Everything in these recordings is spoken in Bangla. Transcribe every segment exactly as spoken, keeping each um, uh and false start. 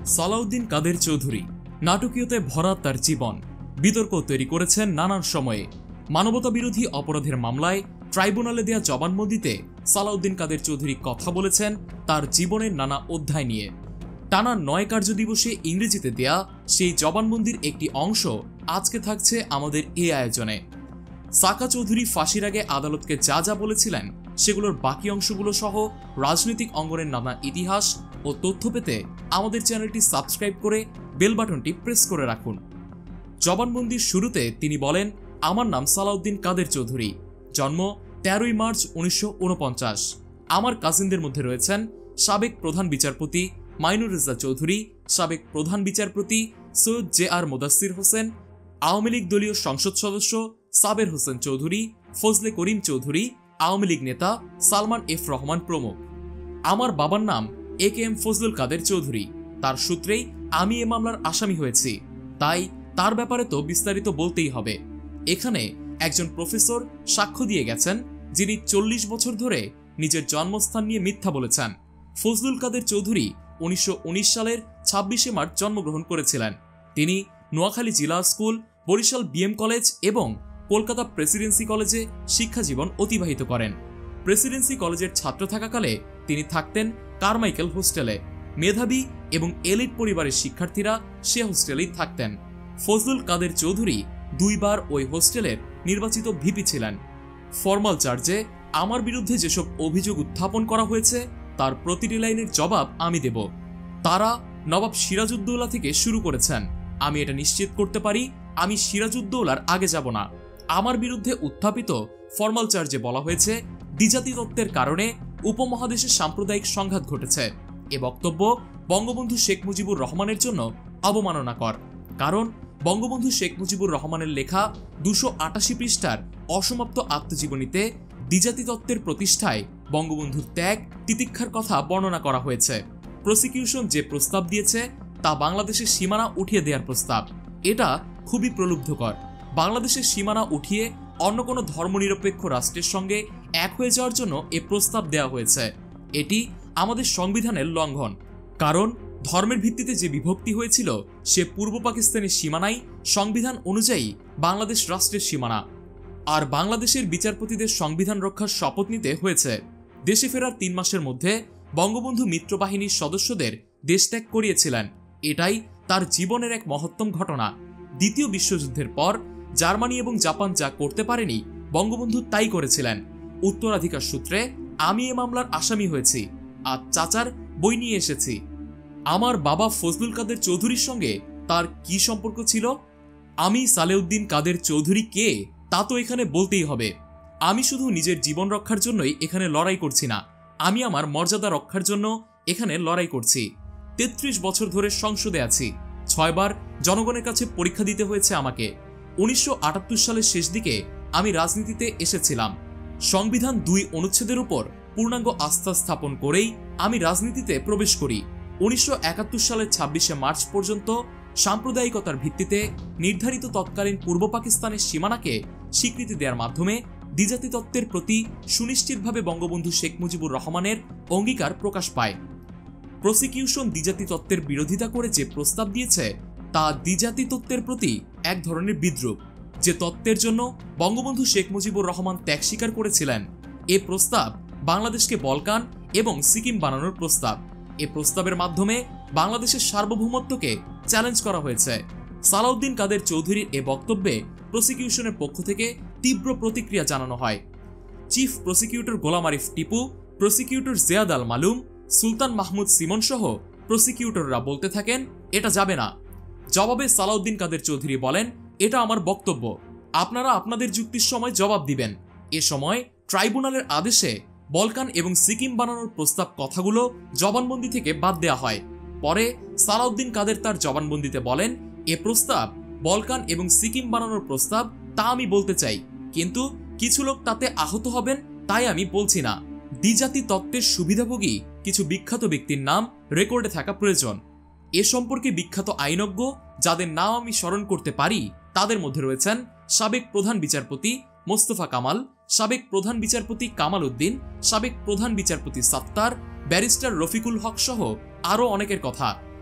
সালাউদ্দিন কাদের চৌধুরী নাটকীয়তায় ভরা তার জীবন বিতর্ক তৈরি করেছেন নানান সময়ে। মানবতা বিরোধী অপরাধের মামলায় ট্রাইব্যুনালে দেয়া জবানবন্দিতে সালাউদ্দিন কাদের চৌধুরী কথা বলেছেন তার জীবনের নানা অধ্যায় নিয়ে। টানা নয় কার্যদিবসে ইংরেজিতে দেয়া সেই জবানবন্দির একটি অংশ আজকে থাকছে আমাদের এই আয়োজনে। সাকা চৌধুরী ফাঁসির আগে আদালতকে যা যা বলেছিলেন সেগুলোর বাকি অংশগুলো সহ রাজনৈতিক অঙ্গনের নানা ইতিহাস ও তথ্য পেতে আমাদের চ্যানেলটি সাবস্ক্রাইব করে বেল বাটনটি প্রেস করে রাখুন। জবানবন্দির শুরুতে তিনি বলেন, আমার নাম সালাউদ্দিন কাদের চৌধুরী, জন্ম তেরোই মার্চ উনিশশো উনপঞ্চাশ। আমার কাজিনদের মধ্যে রয়েছেন সাবেক প্রধান বিচারপতি মাইনুর রেজা চৌধুরী, সাবেক প্রধান বিচারপতি সৈয়দ জে আর মোদাসির হোসেন, আওয়ামী লীগ দলীয় সংসদ সদস্য সাবের হোসেন চৌধুরী, ফজলে করিম চৌধুরী, আওয়ামী লীগ নেতা সালমান এফ রহমান প্রমুখ। আমার বাবার নাম A K M Fazlul Kader Chowdhury. তার সূত্রেই আমি এ মামলার আসামি হয়েছি, তাই তার ব্যাপারে তো বিস্তারিত বলতেই হবে। এখানে একজন প্রফেসর সাক্ষ্য দিয়ে গেছেন, যিনি চল্লিশ বছর ধরে নিজের জন্মস্থান নিয়ে মিথ্যা বলেছেন। ফজলুল কাদের চৌধুরী উনিশশো উনিশ সালের ছাব্বিশে মার্চ জন্মগ্রহণ করেছিলেন। তিনি Noakhali Zilla school, Barisal B M college এবং কলকাতা প্রেসিডেন্সি কলেজে শিক্ষাজীবন অতিবাহিত করেন। প্রেসিডেন্সি কলেজের ছাত্র থাকাকালে তিনি থাকতেন কারমাইকেল হোস্টেলে। মেধাবী এবং এলিট পরিবারের শিক্ষার্থীরা সে হোস্টেলেই থাকতেন। ফজলুল কাদের চৌধুরী দুইবার ওই হোস্টেলের নির্বাচিত ভিপি ছিলেন। ফরমাল চার্জে আমার বিরুদ্ধে যেসব অভিযোগ উত্থাপন করা হয়েছে তার প্রতিটি লাইনের জবাব আমি দেব। তারা নবাব সিরাজউদ্দৌলা থেকে শুরু করেছেন। আমি এটা নিশ্চিত করতে পারি, আমি সিরাজউদ্দৌলার আগে যাব না। আমার বিরুদ্ধে উত্থাপিত ফরমাল চার্জে বলা হয়েছে দ্বিজাতি তত্ত্বের কারণে উপমহাদেশে সাম্প্রদায়িক সংঘাত ঘটেছে। এ বক্তব্য বঙ্গবন্ধু শেখ মুজিবুর রহমানের জন্য অবমাননাকর, কারণ বঙ্গবন্ধু শেখ মুজিবুর রহমানের লেখা দুশো আটাশি পৃষ্ঠার অসমাপ্ত আত্মজীবনীতে দ্বিজাতি তত্ত্বের প্রতিষ্ঠায় বঙ্গবন্ধুর ত্যাগ তিতিক্ষার কথা বর্ণনা করা হয়েছে। প্রসিকিউশন যে প্রস্তাব দিয়েছে তা বাংলাদেশের সীমানা উঠিয়ে দেওয়ার প্রস্তাব। এটা খুবই প্রলুব্ধকর। বাংলাদেশের সীমানা উঠিয়ে অন্য কোনো ধর্মনিরপেক্ষ রাষ্ট্রের সঙ্গে এক হয়ে যাওয়ার জন্য এ প্রস্তাব দেওয়া হয়েছে। এটি আমাদের সংবিধানের লঙ্ঘন, কারণ ধর্মের ভিত্তিতে যে বিভক্তি হয়েছিল সে পূর্ব পাকিস্তানের সীমানাই সংবিধান অনুযায়ী বাংলাদেশ রাষ্ট্রের সীমানা। আর বাংলাদেশের বিচারপতিদের সংবিধান রক্ষার শপথ নিতে হয়েছে। দেশে ফেরার তিন মাসের মধ্যে বঙ্গবন্ধু মিত্রবাহিনীর সদস্যদের দেশত্যাগ করিয়েছিলেন। এটাই তার জীবনের এক মহত্তম ঘটনা। দ্বিতীয় বিশ্বযুদ্ধের পর জার্মানি এবং জাপান যা করতে পারেনি, বঙ্গবন্ধু তাই করেছিলেন। উত্তরাধিকার সূত্রে আমি এ মামলার আসামি হয়েছি, আর চাচার বই নিয়ে এসেছি। আমার বাবা ফজলুল কাদের চৌধুরীর সঙ্গে তার কি সম্পর্ক ছিল? আমি সালেউদ্দিন কাদের চৌধুরী কে তা তো এখানে বলতেই হবে। আমি শুধু নিজের জীবন রক্ষার জন্যই এখানে লড়াই করছি না, আমি আমার মর্যাদা রক্ষার জন্য এখানে লড়াই করছি। তেত্রিশ বছর ধরে সংসদে আছি, ছয়বার জনগণের কাছে পরীক্ষা দিতে হয়েছে আমাকে। উনিশশো আটাত্তর সালের শেষ দিকে আমি রাজনীতিতে এসেছিলাম। সংবিধান দুই অনুচ্ছেদের উপর পূর্ণাঙ্গ আস্থা স্থাপন করেই আমি রাজনীতিতে প্রবেশ করি। উনিশশো একাত্তর সালের ছাব্বিশে মার্চ পর্যন্ত সাম্প্রদায়িকতার ভিত্তিতে নির্ধারিত তৎকালীন পূর্ব পাকিস্তানের সীমানাকে স্বীকৃতি দেওয়ার মাধ্যমে দ্বিজাতি তত্ত্বের প্রতি সুনিশ্চিতভাবে বঙ্গবন্ধু শেখ মুজিবুর রহমানের অঙ্গীকার প্রকাশ পায়। প্রসিকিউশন দ্বিজাতি তত্ত্বের বিরোধিতা করে যে প্রস্তাব দিয়েছে তা দ্বিজাতি তত্ত্বের প্রতি এক ধরনের বিদ্রুপ, যে তত্ত্বের জন্য বঙ্গবন্ধু শেখ মুজিবুর রহমান ত্যাগ স্বীকার করেছিলেন। এ প্রস্তাব বাংলাদেশকে বলকান এবং সিকিম বানানোর প্রস্তাব। এ প্রস্তাবের মাধ্যমে বাংলাদেশের সার্বভৌমত্বকে চ্যালেঞ্জ করা হয়েছে। সালাউদ্দিন কাদের চৌধুরীর এ বক্তব্যে প্রসিকিউশনের পক্ষ থেকে তীব্র প্রতিক্রিয়া জানানো হয়। Chief prosecutor Golam Arif Tipu, prosecutor Ziad Al Malum, Sultan Mahmud Simon সহ প্রসিকিউটররা বলতে থাকেন এটা যাবে না। জবাবে সালাউদ্দিন কাদের চৌধুরী বলেন, এটা আমার বক্তব্য, আপনারা আপনাদের যুক্তির সময় জবাব দিবেন। এ সময় ট্রাইব্যুনালের আদেশে বলকান এবং সিকিম বানানোর প্রস্তাব কথাগুলো জবানবন্দি থেকে বাদ দেওয়া হয়। পরে সালাউদ্দিন কাদের তার জবানবন্দিতে বলেন, এ প্রস্তাব বলকান এবং সিকিম বানানোর প্রস্তাব তা আমি বলতে চাই, কিন্তু কিছু লোক তাতে আহত হবেন তাই আমি বলছি না। দ্বিজাতি তত্ত্বের সুবিধাভোগী কিছু বিখ্যাত ব্যক্তির নাম রেকর্ডে থাকা প্রয়োজন। এ সম্পর্কে বিখ্যাত আইনজ্ঞ যাদের নাম আমি স্মরণ করতে পারি তাদের মধ্যে রয়েছেন সাবেক প্রধান বিচারপতি মোস্তফা কামাল, সাবেক প্রধান বিচারপতি কামাল উদ্দিন, সাবেক প্রধান বিচারপতি সাত্তার, ব্যারিস্টার রফিকুল হক সহ আরও অনেকের কথা।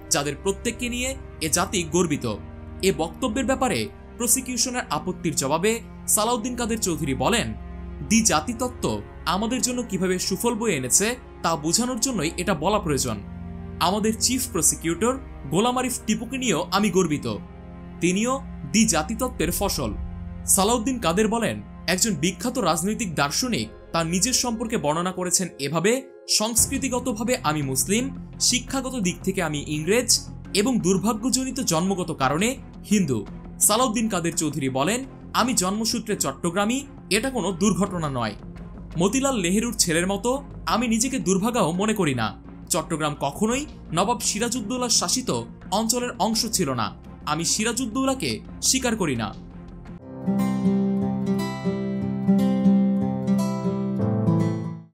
যাদের প্রত্যেককে নিয়ে এ জাতি গর্বিত। এ বক্তব্যের ব্যাপারে প্রসিকিউশনের আপত্তির জবাবে সালাউদ্দিন কাদের চৌধুরী বলেন, দ্বি জাতিতত্ত্ব আমাদের জন্য কিভাবে সুফল বয়ে এনেছে তা বোঝানোর জন্যই এটা বলা প্রয়োজন। আমাদের চিফ প্রসিকিউটর গোলাম আরিফ টিপুকে নিয়েও আমি গর্বিত, তিনিও দ্বি জাতিতত্ত্বের ফসল। সালাউদ্দিন কাদের বলেন, একজন বিখ্যাত রাজনৈতিক দার্শনিক তার নিজের সম্পর্কে বর্ণনা করেছেন এভাবে, সংস্কৃতিগতভাবে আমি মুসলিম, শিক্ষাগত দিক থেকে আমি ইংরেজ এবং দুর্ভাগ্যজনিত জন্মগত কারণে হিন্দু। সালাউদ্দিন কাদের চৌধুরী বলেন, আমি জন্মসূত্রে চট্টগ্রামী, এটা কোনো দুর্ঘটনা নয়। মতিলাল নেহেরুর ছেলের মতো আমি নিজেকে দুর্ভাগাও মনে করি না। চট্টগ্রাম কখনোই নবাব সিরাজউদ্দৌলার শাসিত অঞ্চলের অংশ ছিল না। আমি সিরাজউদ্দৌলাকে স্বীকার করি না।